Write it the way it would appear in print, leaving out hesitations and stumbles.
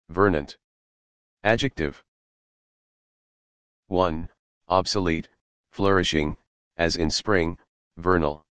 vernant. Adjective. 1. Obsolete, flourishing, as in spring, vernal.